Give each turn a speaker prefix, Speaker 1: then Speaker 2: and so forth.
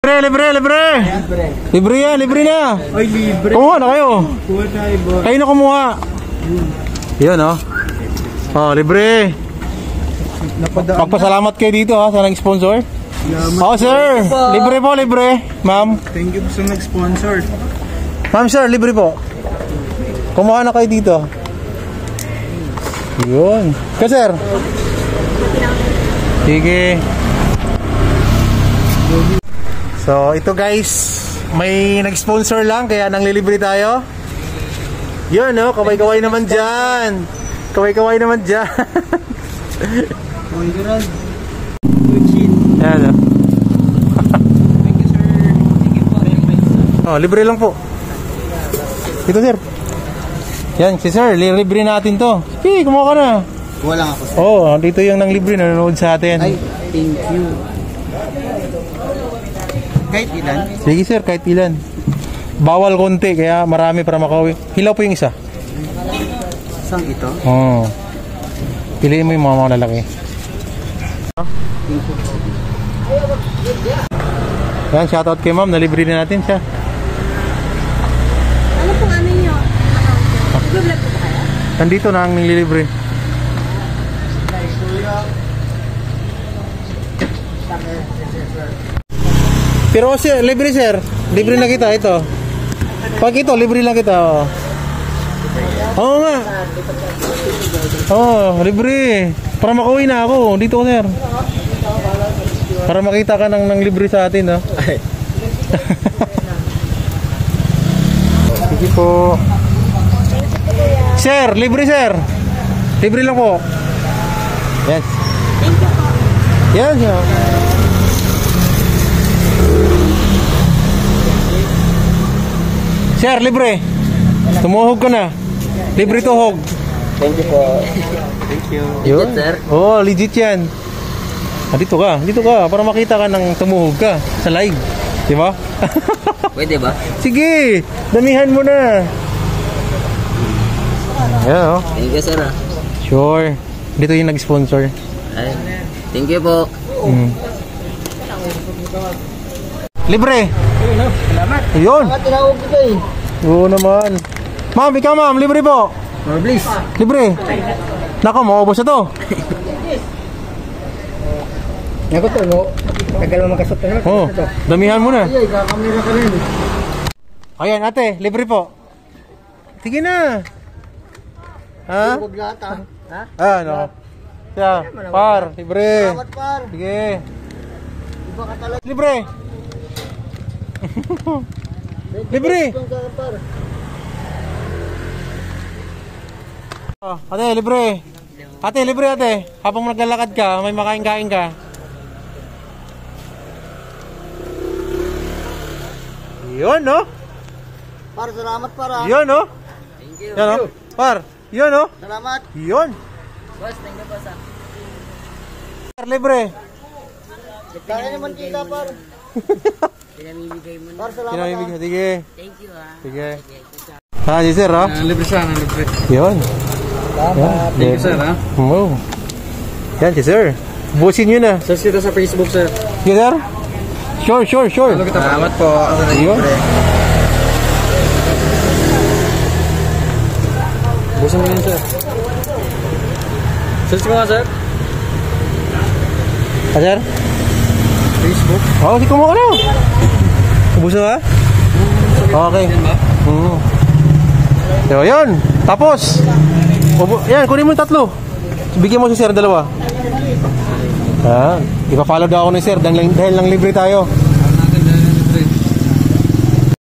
Speaker 1: Libre! Libre yan, libre na!
Speaker 2: Ay, libre!
Speaker 1: Kumuha na kayo!
Speaker 2: Kuha tayo ba?
Speaker 1: Kayo na kumuha! Yan oh! Oh, libre! Magpasalamat kayo dito ha, sa nag-sponsor. Oh sir! Libre po, libre! Ma'am!
Speaker 2: Thank you sa nag-sponsor.
Speaker 1: Ma'am sir, libre po! Kumuha na kayo dito. Yun! Ka sir! Sige! So ito guys, may nag-sponsor lang kaya nanglilibre tayo. Yun no, kaway-kaway naman dyan. Kaway-kaway naman dyan. Yan no.
Speaker 2: Thank you sir. Thank you po.
Speaker 1: Oh, libre lang po. Ito sir. Yan si sir, libre natin to. Sige, kumuha ka na.
Speaker 2: Wala nga po sir.
Speaker 1: Oh, dito yung nanglibre nanonood sa atin.
Speaker 2: Ay, thank you. Kahit ilan?
Speaker 1: Sige sir, kahit ilan. Bawal konti, kaya marami para makauwi. Hilaw po yung isa.
Speaker 2: Saan ito?
Speaker 1: Oo. Piliin mo yung mga lalaki. Yan, shoutout kay ma'am. Nalibre din natin siya.
Speaker 3: Ano pong ano nyo? Nag-vlog po ba kayo?
Speaker 1: Nandito na ang nililibre. Pero sir, libre sir. Libre na kita ito. Pag ito, libre lang kita. Oh. Oo nga. Oh, libre. Para makauwi na ako. Dito sir. Para makita ka ng libre sa atin. Oh. Sige po. Sir, libre sir. Libre lang po. Yes. Yes. Yeah. Sir, libre. Tumuhog ka na. Libre tuhog.
Speaker 2: Thank you po. Thank you.
Speaker 1: Legit, sir? Oo, legit yan. Dito ka. Dito ka. Para makita ka ng tumuhog ka sa live. Di ba?
Speaker 2: Pwede ba?
Speaker 1: Sige. Damihan mo na. Ayan, oh.
Speaker 2: Thank you sir.
Speaker 1: Sure. Dito yung nag-sponsor.
Speaker 2: Ay, thank you po.
Speaker 1: Libre.
Speaker 2: Salamat.
Speaker 1: Yun.
Speaker 2: Bakit tinawag ko kayo?
Speaker 1: Oo naman. Ma'am, ikaw ma'am, libre po.
Speaker 2: Please.
Speaker 1: Libre. Nako, maubos na to.
Speaker 2: Ako to, no? Tagal mo makasot na naman.
Speaker 1: Oh, damihan mo na.
Speaker 2: Ay, kakamera ka rin.
Speaker 1: Ayan, ate, libre po. Sige na. Ha?
Speaker 2: Huwag lahat ha. Ha?
Speaker 1: Ah, no. Siya, par, libre.
Speaker 2: Salamat par.
Speaker 1: Sige.
Speaker 2: Iba ka talaga.
Speaker 1: Libre. Libre.
Speaker 2: Par.
Speaker 1: Oh, ate, libre. Ate, libre ate. Habang naglalakad ka, may makain-kain ka. Yun, no?
Speaker 2: Par, salamat para.
Speaker 1: Yun, no?
Speaker 2: Thank you.
Speaker 1: Yun, no? Par, yun, no?
Speaker 2: Salamat.
Speaker 1: Yun.
Speaker 2: Boss, thank you boss.
Speaker 1: Par, libre.
Speaker 2: Kaya naman kita par. Pinamimigay mo na. Par, salamat.
Speaker 1: Pinamimigay. Sige.
Speaker 2: Thank you ha.
Speaker 1: Sige. Ah, si sir, ha?
Speaker 2: Libre siya, libre.
Speaker 1: Yun.
Speaker 2: Salamat. Thank you sir ha.
Speaker 1: Wow. Yan, si sir. Busin nyo na.
Speaker 2: Search kita sa Facebook sir.
Speaker 1: Sige, sir. Sure.
Speaker 2: Salamat po.
Speaker 1: Yun.
Speaker 2: Busan mo yun sir. Search ko nga sir.
Speaker 1: Ah, sir?
Speaker 2: Facebook.
Speaker 1: Oo, sige mo ka na. Ubus na ba? Okay. So, yun. Tapos. Yan, kunin mo yung tatlo. Bigyan mo si sir dalawa. Ipa-follow daw ako ni sir dahil lang libre tayo.